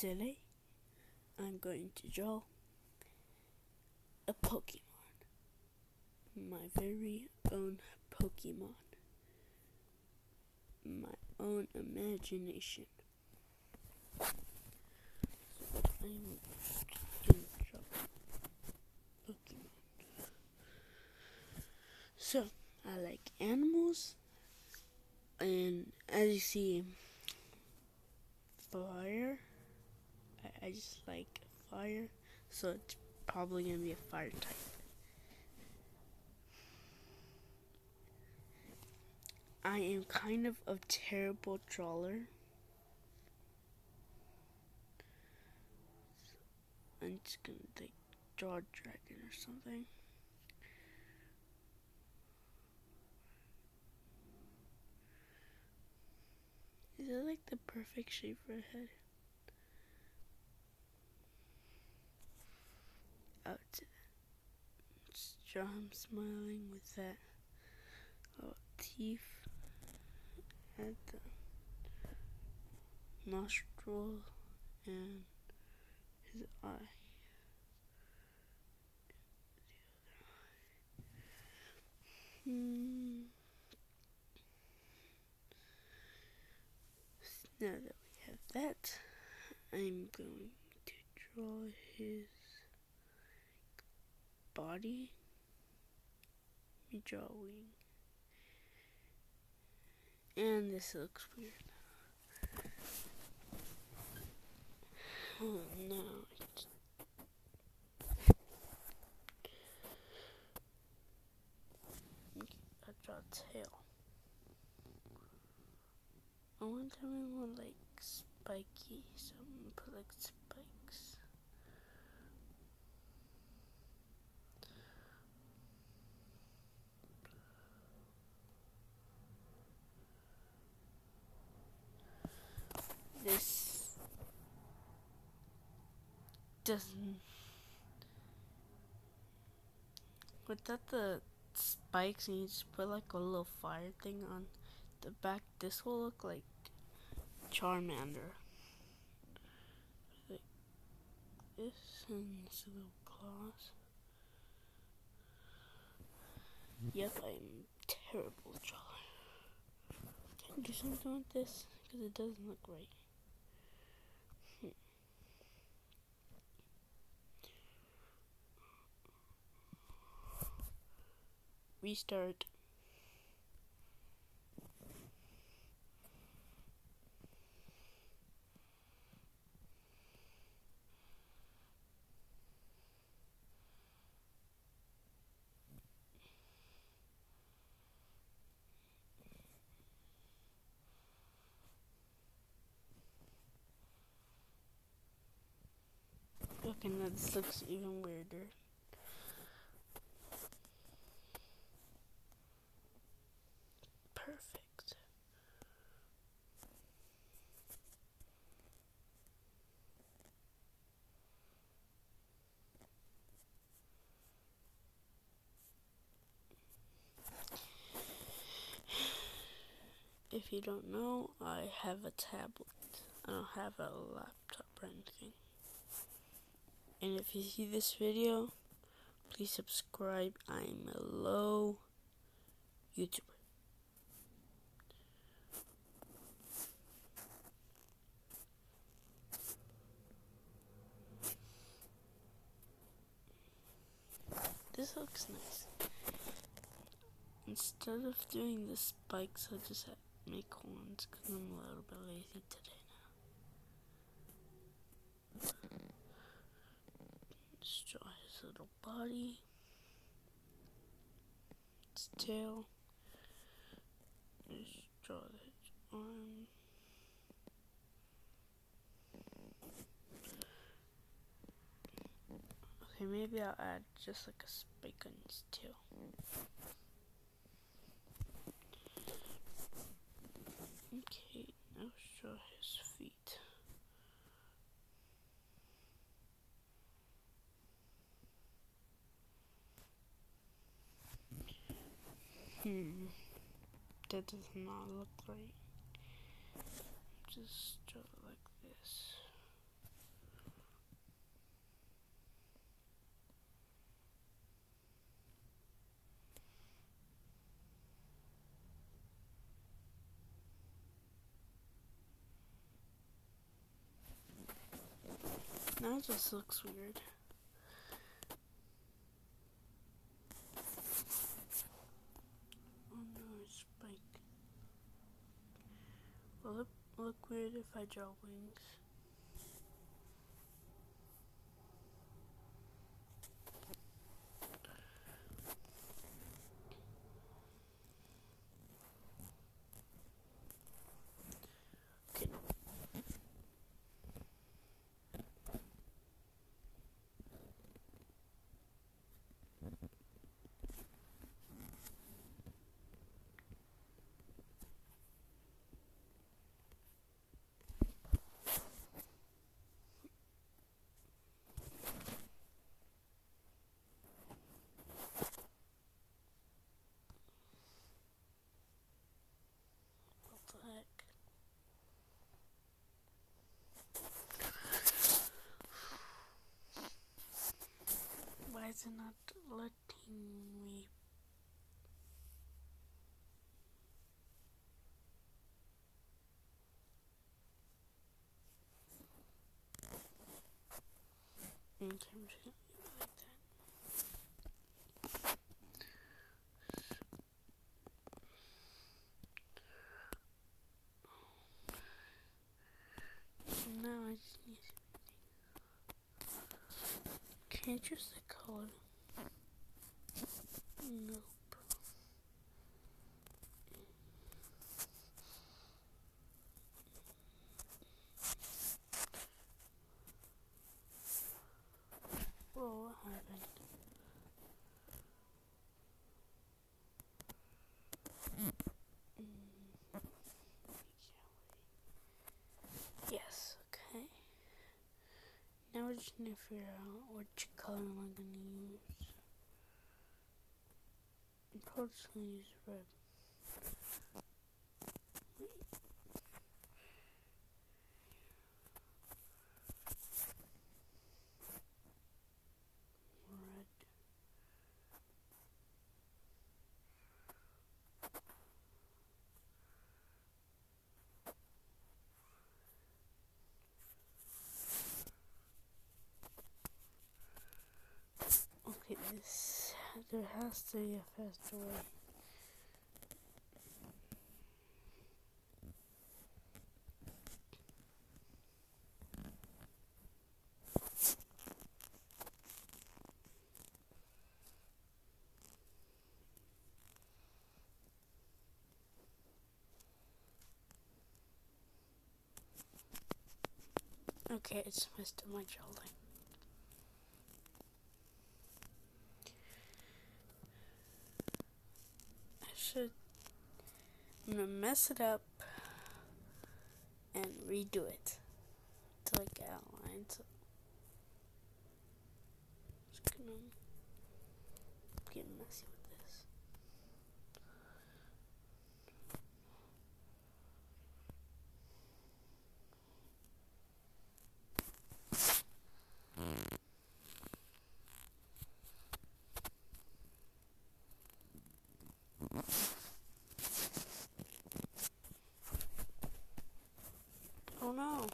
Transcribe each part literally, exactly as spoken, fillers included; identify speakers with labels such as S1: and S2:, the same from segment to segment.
S1: Today, I'm going to draw a Pokemon. My very own Pokemon. My own imagination. So I'm going to draw Pokemon. So, I like animals. And as you see, fire. I, I just like fire. So it's probably going to be a fire type. I am kind of a terrible drawer. I'm just gonna like draw a dragon or something. Is it like the perfect shape for a head? Oh, it's just draw him smiling with that little teeth at the nostril and his eye. Hmm. Now that we have that, I'm going to draw his body. Let me draw a wing. And this looks weird. Oh no. I draw a tail. I want something more like spiky, so I'm gonna put like spikes. This doesn't, without the spikes, and you just put like a little fire thing on the back, this will look like Charmander. Like this, and this little claws. Yep, I'm terrible drawer. Can I do something with this? Because it doesn't look right. Hmm. Restart. Okay, now this looks even weirder. Perfect. If you don't know, I have a tablet. I don't have a laptop or anything. And if you see this video, please subscribe. I'm a low YouTuber. This looks nice. Instead of doing the spikes, I'll just have make horns because I'm a little bit lazy today now. Just draw his little body, his tail, just draw his arm. Okay, maybe I'll add just like a spike on his tail. Okay, now show his feet. Hmm, that does not look right. Just draw it like this. Now it just looks weird. Oh no, it's spike. Will it look weird if I draw wings? Okay. What the heck? Why is it not letting me? Okay, I'm just gonna leave it like that. Now I just need Can I choose the color? Nope. Whoa, what happened? Mm. Yes, okay. Now we're just gonna figure out which color am I gonna use. I'm probably just gonna use red. Red. Okay, this, there has to be a faster way. Okay, it's messed up my gelling. I should, I'm gonna mess it up and redo it to like outline. So just gonna get messy with this. Oh no.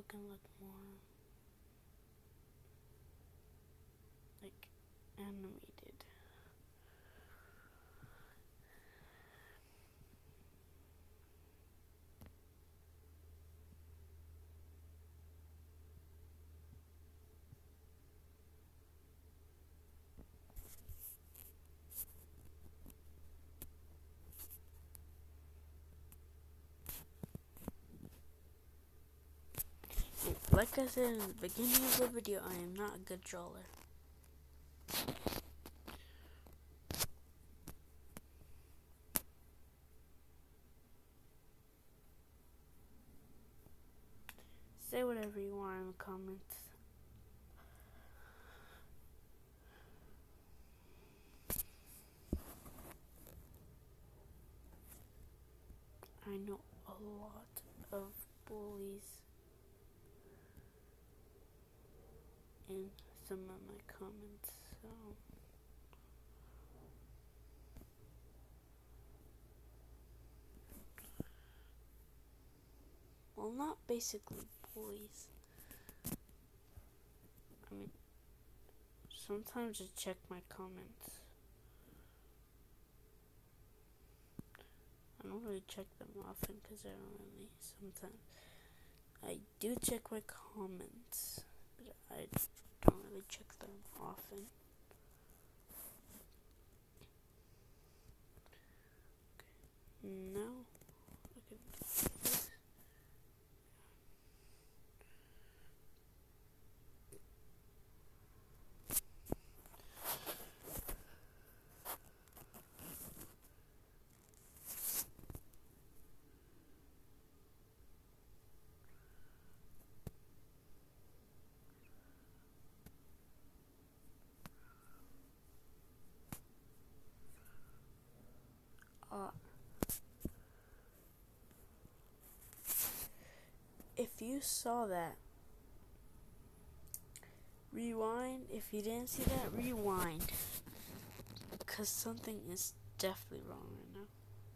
S1: looking like more like animated. Like I said in the beginning of the video, I am not a good drawer. Say whatever you want in the comments. I know a lot of bullies in some of my comments, so well, not basically bullies. I mean, sometimes I check my comments. I don't really check them often because I don't really, sometimes I do check my comments, but I don't really check them often. Okay. Now, I can do this. Uh, if you saw that, rewind. If you didn't see that, rewind. Because something is definitely wrong right now.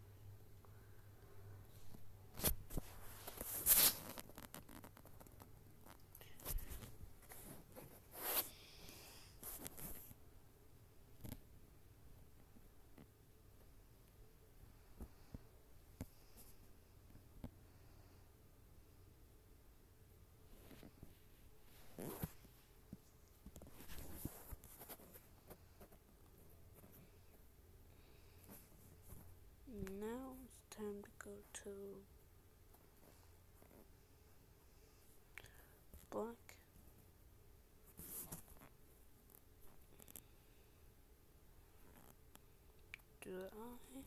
S1: Now it's time to go to black. Do the eye.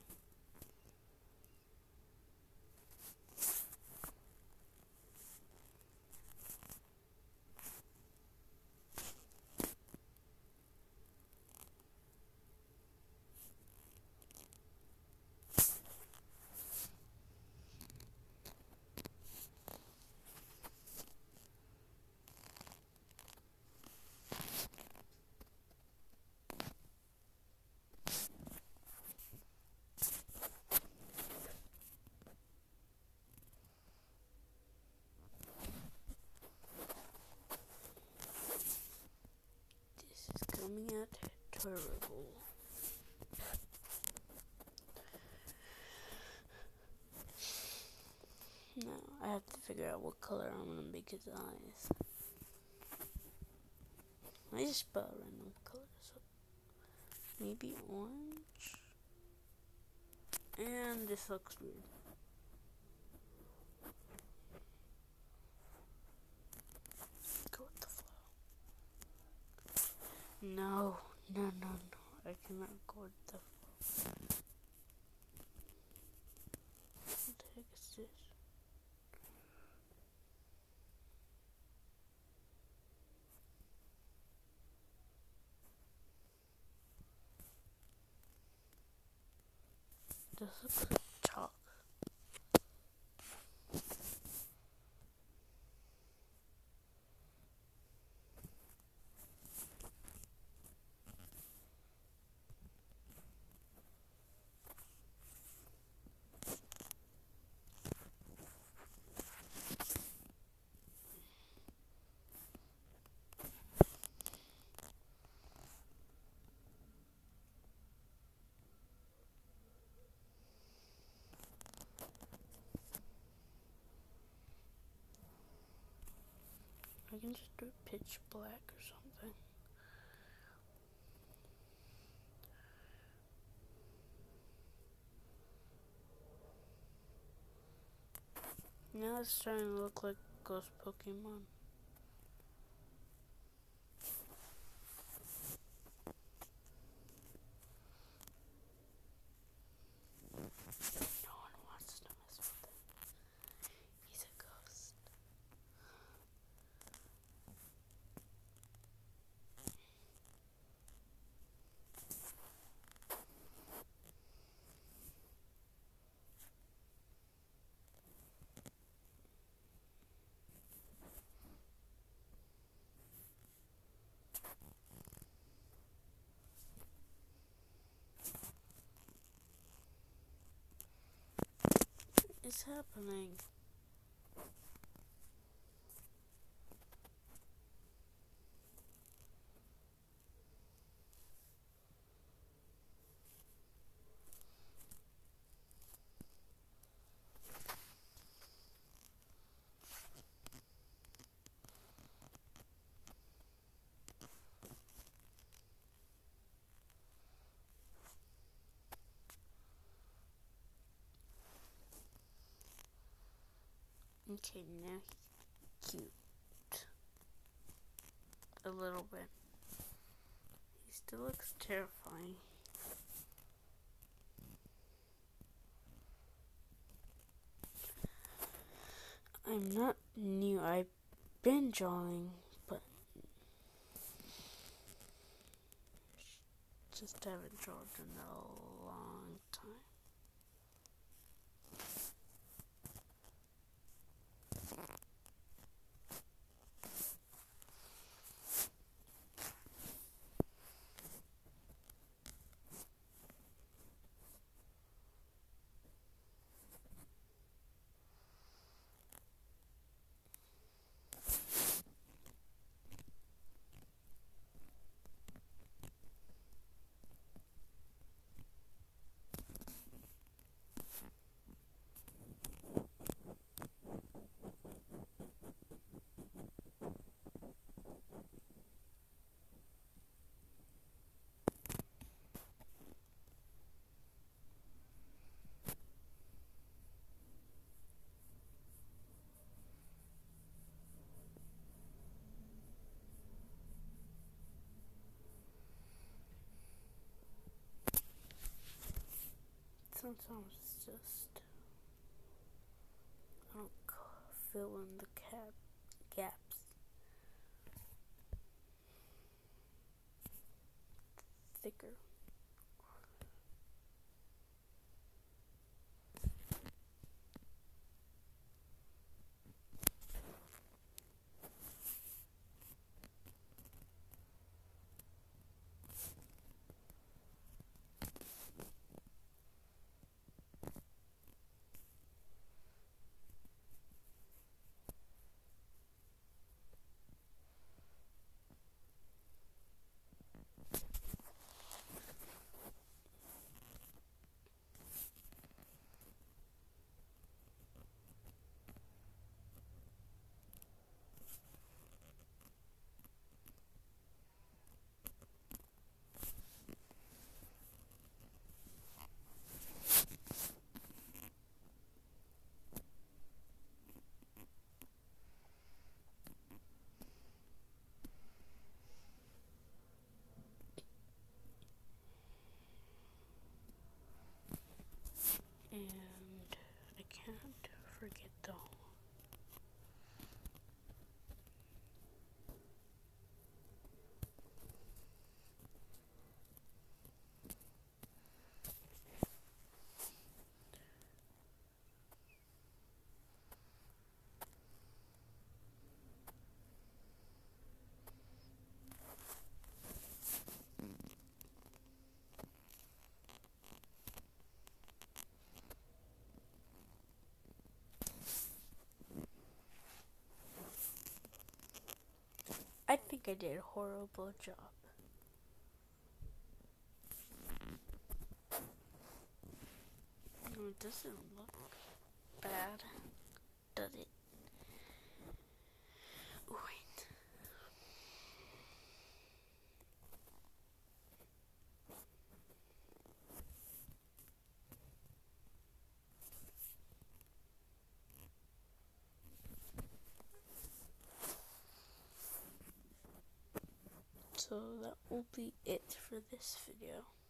S1: This is coming out terrible. Now I have to figure out what color I'm gonna make his eyes. I just put a random color, so maybe orange. And this looks weird. Go with the flow. No, no, no, no. I cannot go with the flow. What the heck is this? This looks like chalk. can just do it pitch black or something. Now it's starting to look like Ghost Pokemon. No one wants to mess with him. He's a ghost. It's happening. Okay, now he's cute. A little bit. He still looks terrifying. I'm not new. I've been drawing, but just haven't drawn in a long time. Sometimes it's just I don't fill in the cap gaps. Thicker. And I can't forget though. I think I did a horrible job. No, it doesn't look bad, does it? Wait. So that will be it for this video.